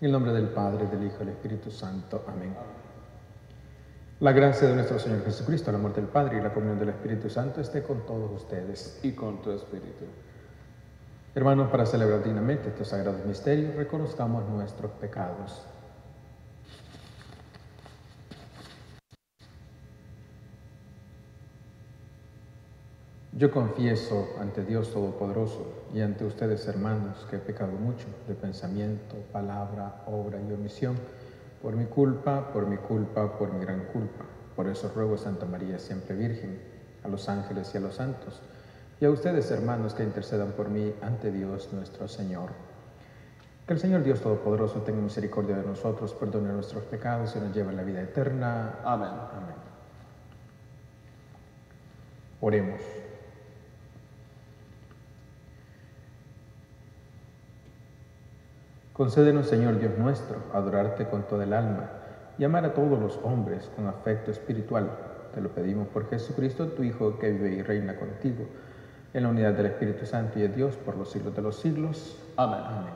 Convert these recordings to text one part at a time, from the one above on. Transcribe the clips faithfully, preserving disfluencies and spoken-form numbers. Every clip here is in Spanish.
En el nombre del Padre, del Hijo y del Espíritu Santo. Amén. La gracia de nuestro Señor Jesucristo, el amor del Padre y la comunión del Espíritu Santo esté con todos ustedes. Y con tu espíritu. Hermanos, para celebrar dignamente estos sagrados misterios, reconozcamos nuestros pecados. Yo confieso ante Dios Todopoderoso y ante ustedes, hermanos, que he pecado mucho de pensamiento, palabra, obra y omisión, por mi culpa, por mi culpa, por mi gran culpa. Por eso ruego a Santa María, siempre Virgen, a los ángeles y a los santos, y a ustedes, hermanos, que intercedan por mí ante Dios nuestro Señor. Que el Señor Dios Todopoderoso tenga misericordia de nosotros, perdone nuestros pecados y nos lleve a la vida eterna. Amén. Amén. Oremos. Concédenos, Señor Dios nuestro, adorarte con toda el alma y amar a todos los hombres con afecto espiritual. Te lo pedimos por Jesucristo, tu Hijo, que vive y reina contigo, en la unidad del Espíritu Santo y de Dios por los siglos de los siglos. Amén. Amén.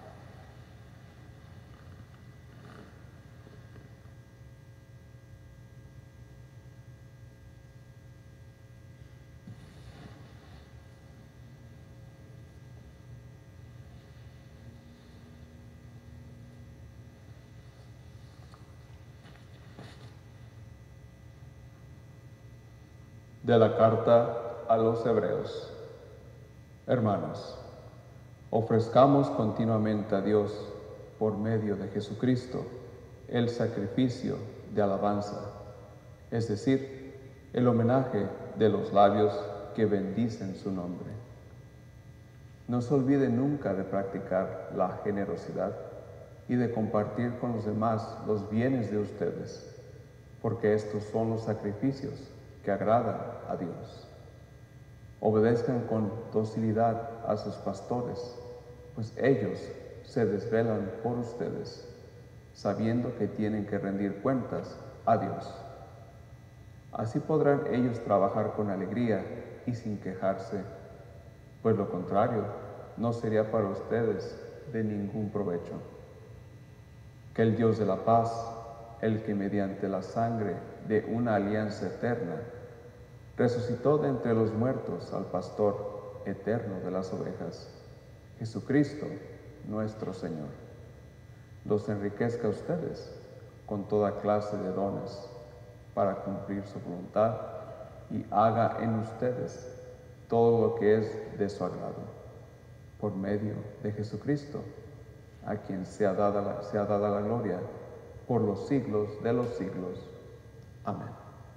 De la carta a los Hebreos. Hermanos, ofrezcamos continuamente a Dios, por medio de Jesucristo, el sacrificio de alabanza, es decir, el homenaje de los labios que bendicen su nombre. No se olvide nunca de practicar la generosidad y de compartir con los demás los bienes de ustedes, porque estos son los sacrificios que agradan a Dios. Obedezcan con docilidad a sus pastores, pues ellos se desvelan por ustedes, sabiendo que tienen que rendir cuentas a Dios. Así podrán ellos trabajar con alegría y sin quejarse, pues lo contrario no sería para ustedes de ningún provecho. Que el Dios de la paz, el que mediante la sangre de una alianza eterna resucitó de entre los muertos al pastor eterno de las ovejas, Jesucristo nuestro Señor, los enriquezca a ustedes con toda clase de dones para cumplir su voluntad y haga en ustedes todo lo que es de su agrado, por medio de Jesucristo, a quien sea dada la, sea dada la gloria por los siglos de los siglos. Amén.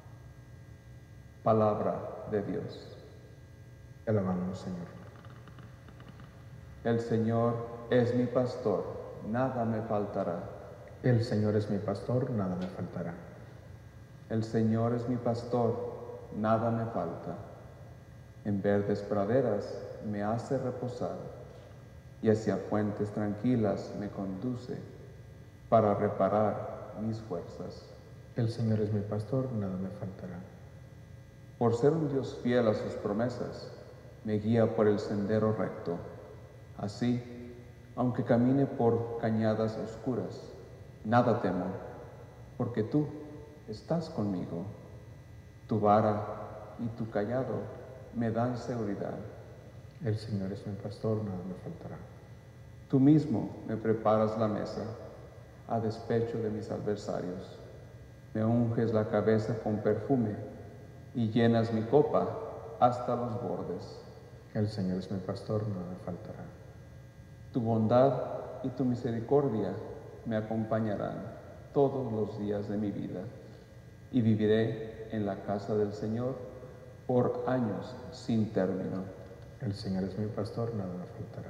Palabra de Dios. Te alabamos, Señor. El Señor es mi pastor, nada me faltará. El Señor es mi pastor, nada me faltará. El Señor es mi pastor, nada me falta. En verdes praderas me hace reposar y hacia fuentes tranquilas me conduce para reparar mis fuerzas. El Señor es mi pastor, nada me faltará. Por ser un Dios fiel a sus promesas, me guía por el sendero recto. Así, aunque camine por cañadas oscuras, nada temo, porque tú estás conmigo. Tu vara y tu cayado me dan seguridad. El Señor es mi pastor, nada me faltará. Tú mismo me preparas la mesa a despecho de mis adversarios. Me unges la cabeza con perfume y llenas mi copa hasta los bordes. El Señor es mi pastor, nada me faltará. Tu bondad y tu misericordia me acompañarán todos los días de mi vida, y viviré en la casa del Señor por años sin término. El Señor es mi pastor, nada me faltará.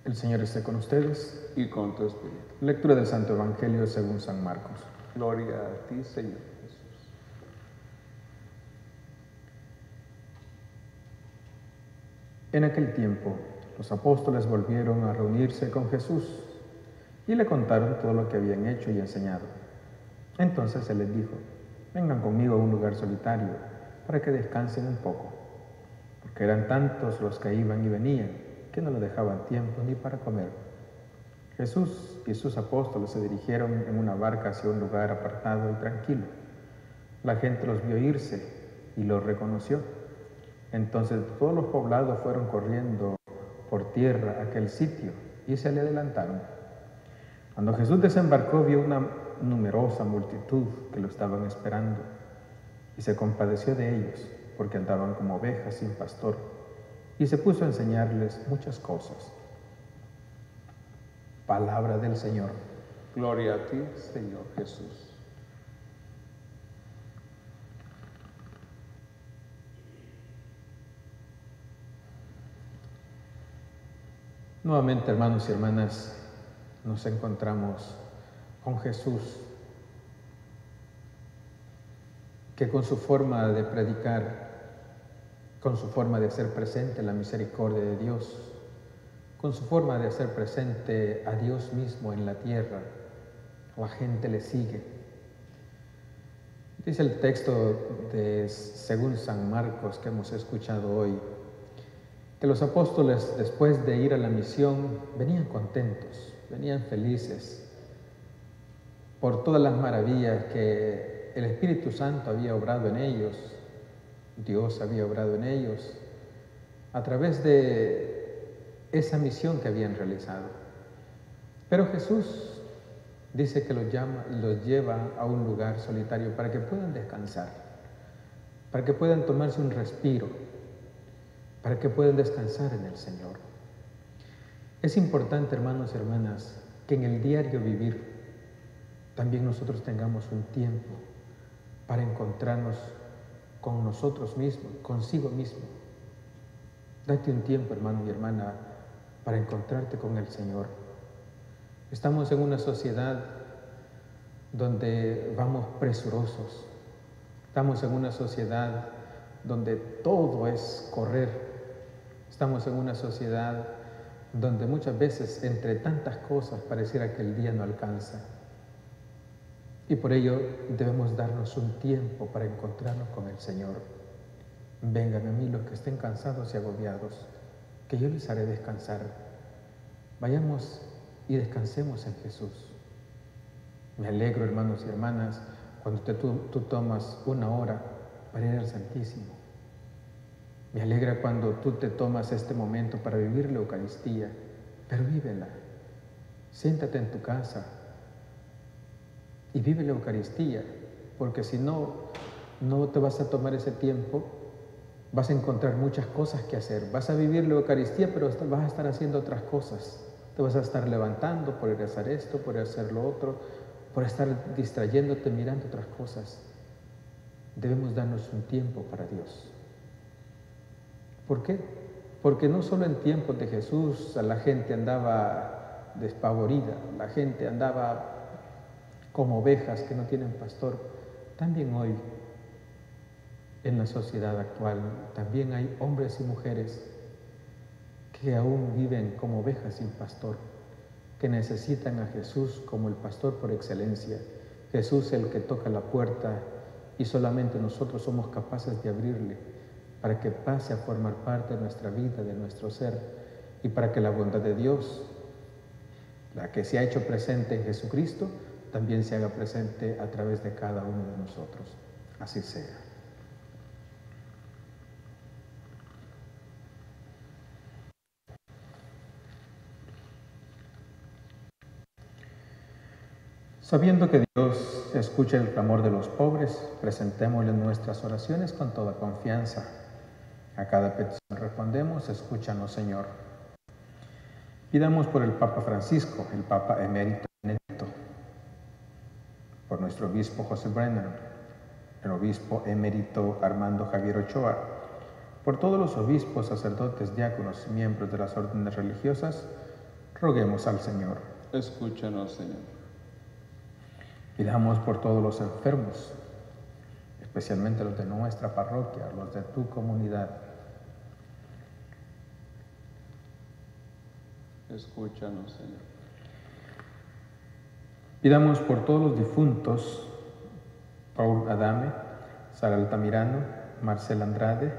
El Señor esté con ustedes. Y con tu espíritu. Lectura del Santo Evangelio según San Marcos. Gloria a ti, Señor Jesús. En aquel tiempo, los apóstoles volvieron a reunirse con Jesús y le contaron todo lo que habían hecho y enseñado. Entonces Él les dijo: vengan conmigo a un lugar solitario para que descansen un poco, porque eran tantos los que iban y venían que no le dejaban tiempo ni para comer. Jesús y sus apóstoles se dirigieron en una barca hacia un lugar apartado y tranquilo. La gente los vio irse y los reconoció. Entonces todos los poblados fueron corriendo por tierra a aquel sitio y se le adelantaron. Cuando Jesús desembarcó, vio una numerosa multitud que lo estaban esperando y se compadeció de ellos, porque andaban como ovejas sin pastor, y se puso a enseñarles muchas cosas. Palabra del Señor. Gloria a ti, Señor Jesús. Nuevamente, hermanos y hermanas, nos encontramos con Jesús, que con su forma de predicar, con su forma de hacer presente la misericordia de Dios, con su forma de hacer presente a Dios mismo en la tierra, la gente le sigue. Dice el texto de según San Marcos que hemos escuchado hoy, que los apóstoles, después de ir a la misión, venían contentos, venían felices por todas las maravillas que el Espíritu Santo había obrado en ellos, Dios había obrado en ellos, a través de esa misión que habían realizado. Pero Jesús dice que los, llama, los lleva a un lugar solitario para que puedan descansar, para que puedan tomarse un respiro, para que puedan descansar en el Señor. Es importante, hermanos y hermanas, que en el diario vivir también nosotros tengamos un tiempo para encontrarnos con nosotros mismos, consigo mismo. Date un tiempo, hermano y hermana, para encontrarte con el Señor. Estamos en una sociedad donde vamos presurosos. Estamos en una sociedad donde todo es correr. Estamos en una sociedad donde muchas veces, entre tantas cosas, pareciera que el día no alcanza. Y por ello debemos darnos un tiempo para encontrarnos con el Señor. Vengan a mí los que estén cansados y agobiados, que yo les haré descansar. Vayamos y descansemos en Jesús. Me alegro, hermanos y hermanas, cuando te, tú, tú tomas una hora para ir al Santísimo. Me alegra cuando tú te tomas este momento para vivir la Eucaristía, pero vívela. Siéntate en tu casa y vive la Eucaristía, porque si no, no te vas a tomar ese tiempo, vas a encontrar muchas cosas que hacer. Vas a vivir la Eucaristía, pero vas a estar haciendo otras cosas. Te vas a estar levantando por ir a hacer esto, por ir a hacer lo otro, por estar distrayéndote mirando otras cosas. Debemos darnos un tiempo para Dios. ¿Por qué? Porque no solo en tiempos de Jesús la gente andaba despavorida, la gente andaba como ovejas que no tienen pastor. También hoy, en la sociedad actual, también hay hombres y mujeres que aún viven como ovejas sin pastor, que necesitan a Jesús como el pastor por excelencia. Jesús el que toca la puerta y solamente nosotros somos capaces de abrirle, para que pase a formar parte de nuestra vida, de nuestro ser, y para que la bondad de Dios, la que se ha hecho presente en Jesucristo, también se haga presente a través de cada uno de nosotros. Así sea. Sabiendo que Dios escucha el clamor de los pobres, presentémosle nuestras oraciones con toda confianza. A cada petición respondemos: escúchanos, Señor. Pidamos por el Papa Francisco, el Papa emérito Benedicto, por nuestro obispo José Brennan, el obispo emérito Armando Javier Ochoa, por todos los obispos, sacerdotes, diáconos y miembros de las órdenes religiosas, Roguemos al Señor. Escúchanos, Señor. Pidamos por todos los enfermos, especialmente los de nuestra parroquia, los de tu comunidad. Escúchanos, Señor. Pidamos por todos los difuntos, Paul Adame, Sara Altamirano, Marcela Andrade,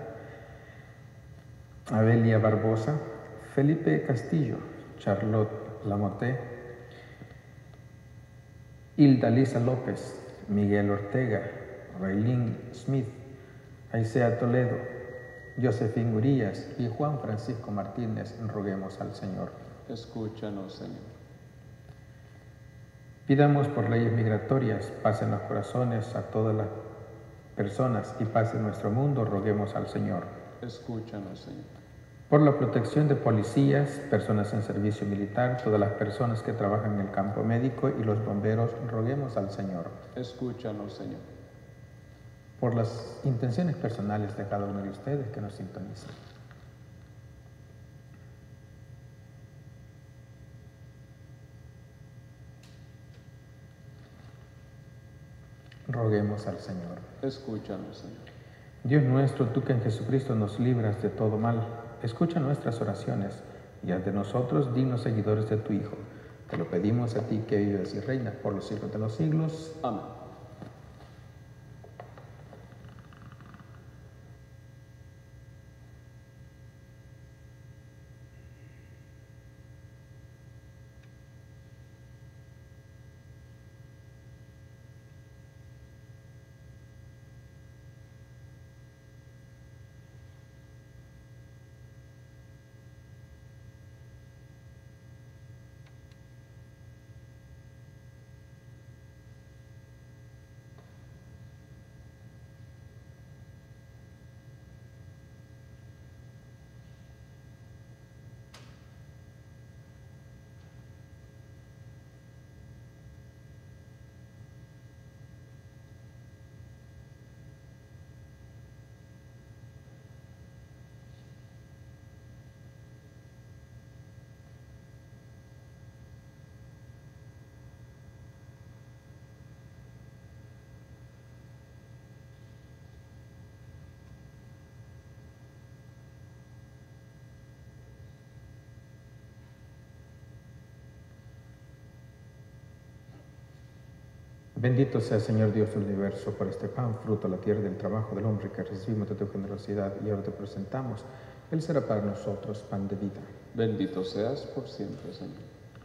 Abelia Barbosa, Felipe Castillo, Charlotte Lamotte, Hilda Lisa López, Miguel Ortega, Raylin Smith, Aisea Toledo, Josefín Urías y Juan Francisco Martínez. Roguemos al Señor. Escúchanos, Señor. Pidamos por leyes migratorias, paz en los corazones a todas las personas y paz en nuestro mundo. Roguemos al Señor. Escúchanos, Señor. Por la protección de policías, personas en servicio militar, todas las personas que trabajan en el campo médico y los bomberos, roguemos al Señor. Escúchanos, Señor. Por las intenciones personales de cada uno de ustedes que nos sintonizan. Roguemos al Señor. Escúchanos, Señor. Dios nuestro, tú que en Jesucristo nos libras de todo mal, escucha nuestras oraciones y haz de nosotros dignos seguidores de tu Hijo. Te lo pedimos a ti que vives y reinas por los siglos de los siglos. Amén. Bendito sea, Señor Dios del universo, por este pan, fruto de la tierra y del trabajo del hombre que recibimos de tu generosidad y ahora te presentamos. Él será para nosotros pan de vida. Bendito seas por siempre, Señor.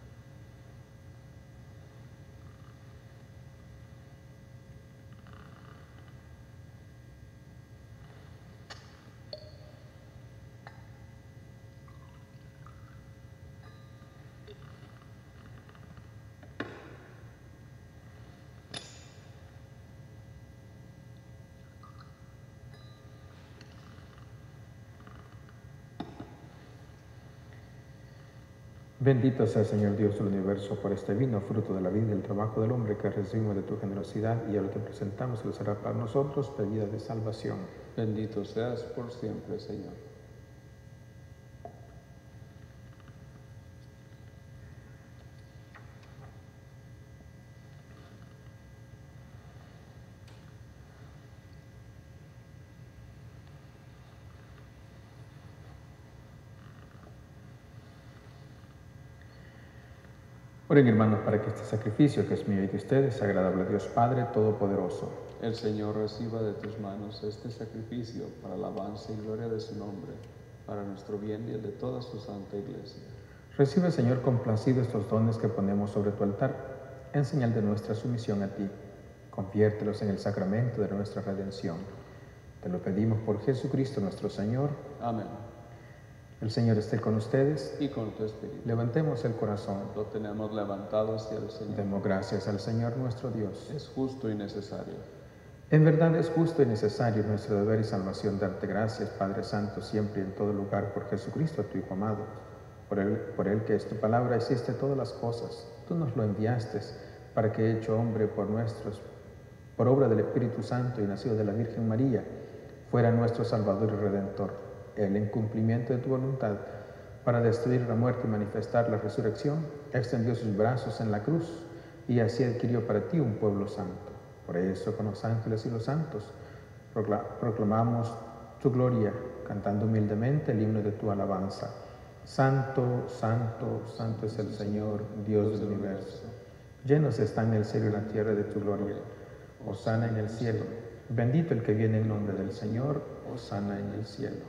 Bendito sea, Señor Dios del universo, por este vino, fruto de la vida y del trabajo del hombre que recibimos de tu generosidad y ahora te presentamos, Él será para nosotros bebida de salvación. Bendito seas por siempre, Señor. Oren, hermanos, para que este sacrificio que es mío y de ustedes sea agradable a Dios Padre Todopoderoso. El Señor reciba de tus manos este sacrificio para alabanza y gloria de su nombre, para nuestro bien y el de toda su santa Iglesia. Recibe, Señor, complacido estos dones que ponemos sobre tu altar, en señal de nuestra sumisión a ti. Conviértelos en el sacramento de nuestra redención. Te lo pedimos por Jesucristo nuestro Señor. Amén. El Señor esté con ustedes. Y con tu espíritu. Levantemos el corazón. Lo tenemos levantado hacia el Señor. Demos gracias al Señor nuestro Dios. Es justo y necesario. En verdad es justo y necesario nuestro deber y salvación darte gracias, Padre Santo, siempre y en todo lugar, por Jesucristo, tu Hijo amado. Por él, por él que es tu palabra, hiciste todas las cosas. Tú nos lo enviaste para que, hecho hombre por nuestros, por obra del Espíritu Santo y nacido de la Virgen María, fuera nuestro Salvador y Redentor. Él, en cumplimiento de tu voluntad, para destruir la muerte y manifestar la resurrección, extendió sus brazos en la cruz y así adquirió para ti un pueblo santo. Por eso, con los ángeles y los santos, proclamamos tu gloria, cantando humildemente el himno de tu alabanza. Santo, santo, santo es el Señor, Dios del universo. Llenos están el cielo y la tierra de tu gloria. Hosana en el cielo. Bendito el que viene en nombre del Señor. Hosana en el cielo.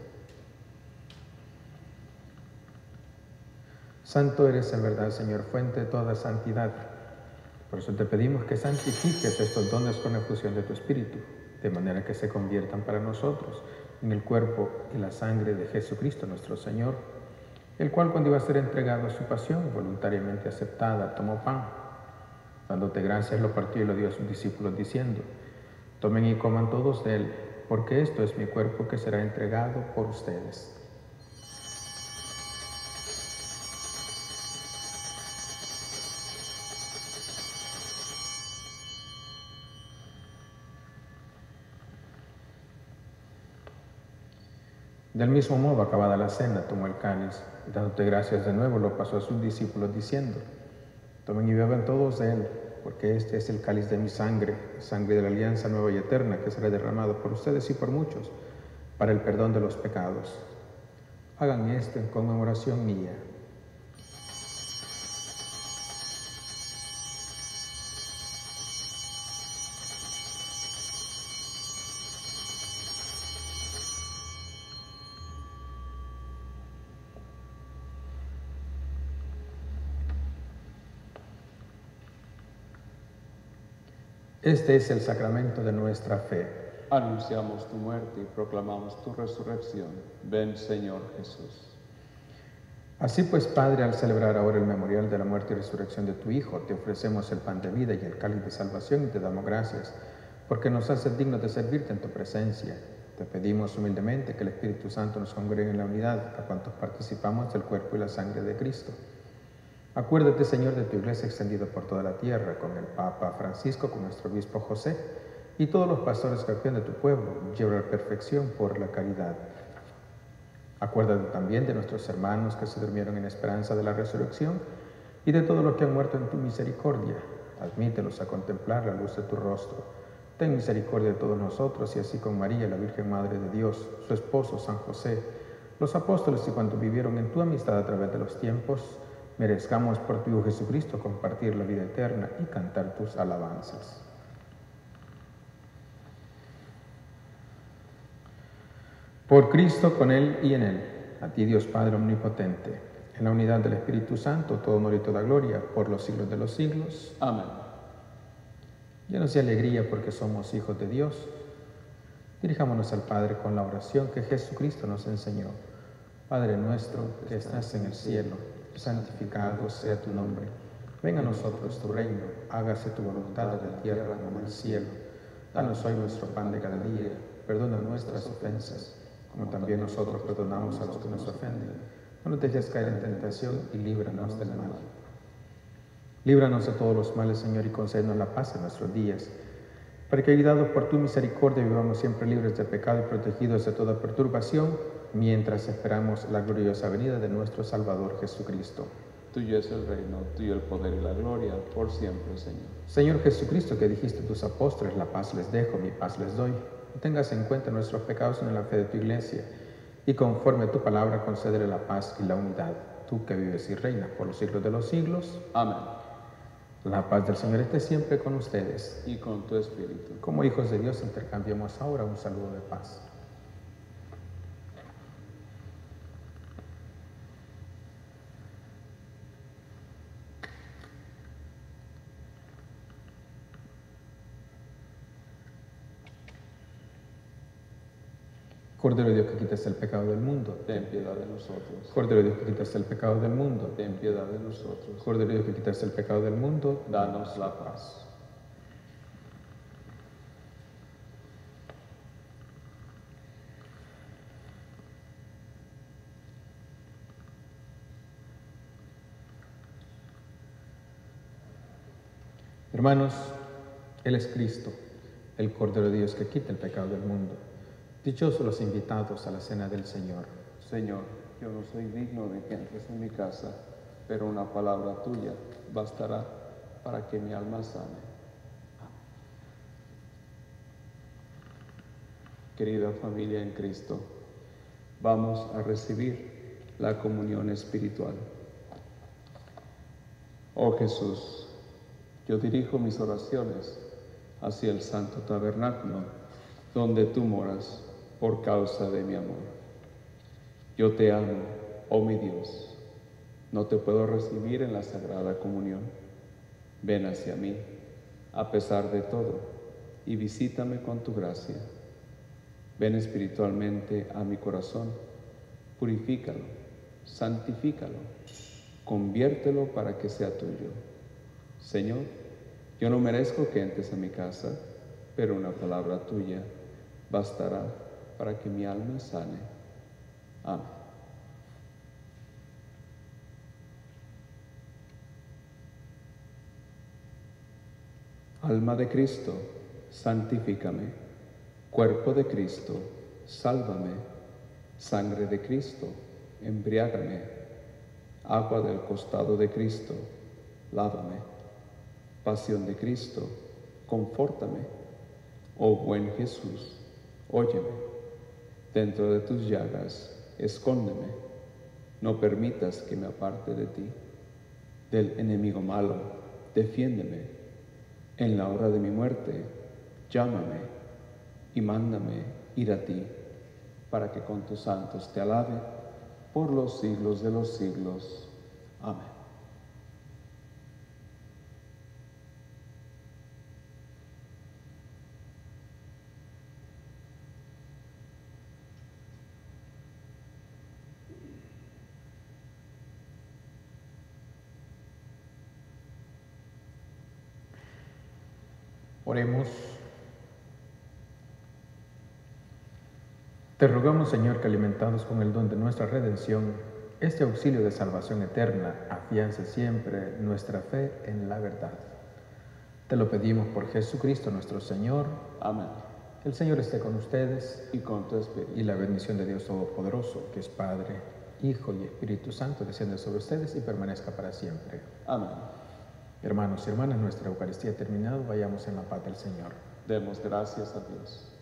Santo eres en verdad, Señor, fuente de toda santidad. Por eso te pedimos que santifiques estos dones con la efusión de tu Espíritu, de manera que se conviertan para nosotros en el cuerpo y la sangre de Jesucristo nuestro Señor, el cual, cuando iba a ser entregado a su pasión voluntariamente aceptada, tomó pan. Dándote gracias, lo partió y lo dio a sus discípulos, diciendo: tomen y coman todos de él, porque esto es mi cuerpo que será entregado por ustedes. Del mismo modo, acabada la cena, tomó el cáliz y, dándote gracias de nuevo, lo pasó a sus discípulos, diciendo: tomen y beban todos de él, porque este es el cáliz de mi sangre, sangre de la alianza nueva y eterna, que será derramado por ustedes y por muchos, para el perdón de los pecados. Hagan esto en conmemoración mía. Este es el sacramento de nuestra fe. Anunciamos tu muerte y proclamamos tu resurrección. Ven, Señor Jesús. Así pues, Padre, al celebrar ahora el memorial de la muerte y resurrección de tu Hijo, te ofrecemos el pan de vida y el cáliz de salvación y te damos gracias, porque nos haces dignos de servirte en tu presencia. Te pedimos humildemente que el Espíritu Santo nos congregue en la unidad a cuantos participamos del cuerpo y la sangre de Cristo. Acuérdate, Señor, de tu iglesia extendida por toda la tierra, con el Papa Francisco, con nuestro obispo José, y todos los pastores que actúan de tu pueblo, lleva a la perfección por la caridad. Acuérdate también de nuestros hermanos que se durmieron en esperanza de la resurrección, y de todos los que han muerto en tu misericordia. Admítelos a contemplar la luz de tu rostro. Ten misericordia de todos nosotros, y así con María, la Virgen Madre de Dios, su esposo San José, los apóstoles y cuantos vivieron en tu amistad a través de los tiempos, merezcamos por tu Hijo Jesucristo compartir la vida eterna y cantar tus alabanzas. Por Cristo, con Él y en Él, a ti Dios Padre Omnipotente, en la unidad del Espíritu Santo, todo honor y toda gloria, por los siglos de los siglos. Amén. Llenos de alegría porque somos hijos de Dios, dirijámonos al Padre con la oración que Jesucristo nos enseñó. Padre nuestro que estás en el cielo, santificado sea tu nombre. Venga a nosotros tu reino, hágase tu voluntad en la tierra como en el cielo. Danos hoy nuestro pan de cada día, perdona nuestras ofensas, como también nosotros perdonamos a los que nos ofenden. No nos dejes caer en tentación y líbranos del mal. Líbranos de todos los males, Señor, y concédenos la paz en nuestros días, para que, ayudados por tu misericordia, vivamos siempre libres de pecado y protegidos de toda perturbación, mientras esperamos la gloriosa venida de nuestro Salvador Jesucristo. Tuyo es el reino, tuyo el poder y la gloria, por siempre, Señor. Señor Jesucristo, que dijiste a tus apóstoles: la paz les dejo, mi paz les doy. No tengas en cuenta nuestros pecados en la fe de tu iglesia, y conforme a tu palabra concédele la paz y la unidad, tú que vives y reinas por los siglos de los siglos. Amén. La paz del Señor esté siempre con ustedes. Y con tu espíritu. Como hijos de Dios, intercambiamos ahora un saludo de paz. Cordero de Dios, que quitas el pecado del mundo, ten piedad de nosotros. Cordero de Dios, que quitas el pecado del mundo, ten piedad de nosotros. Cordero de Dios, que quitas el pecado del mundo, danos la paz. Hermanos, Él es Cristo, el Cordero de Dios que quita el pecado del mundo. Dichosos los invitados a la cena del Señor. Señor, yo no soy digno de que entres en mi casa, pero una palabra tuya bastará para que mi alma sane. Querida familia en Cristo, vamos a recibir la comunión espiritual. Oh Jesús, yo dirijo mis oraciones hacia el santo tabernáculo, donde tú moras por causa de mi amor. Yo te amo, oh mi Dios, no te puedo recibir en la Sagrada Comunión. Ven hacia mí, a pesar de todo, y visítame con tu gracia. Ven espiritualmente a mi corazón, purifícalo, santifícalo, conviértelo para que sea tuyo. Señor, yo no merezco que entres a mi casa, pero una palabra tuya bastará para que mi alma sane. Amén. Alma de Cristo, santifícame. Cuerpo de Cristo, sálvame. Sangre de Cristo, embriágame. Agua del costado de Cristo, lávame. Pasión de Cristo, confórtame. Oh buen Jesús, óyeme. Dentro de tus llagas, escóndeme. No permitas que me aparte de ti. Del enemigo malo, defiéndeme. En la hora de mi muerte, llámame y mándame ir a ti, para que con tus santos te alabe por los siglos de los siglos. Amén. Oremos. Te rogamos, Señor, que alimentados con el don de nuestra redención, este auxilio de salvación eterna afiance siempre nuestra fe en la verdad. Te lo pedimos por Jesucristo nuestro Señor. Amén. El Señor esté con ustedes. Y con tu espíritu. Y la bendición de Dios Todopoderoso, que es Padre, Hijo y Espíritu Santo, descienda sobre ustedes y permanezca para siempre. Amén. Hermanos y hermanas, nuestra Eucaristía ha terminado. Vayamos en la paz del Señor. Demos gracias a Dios.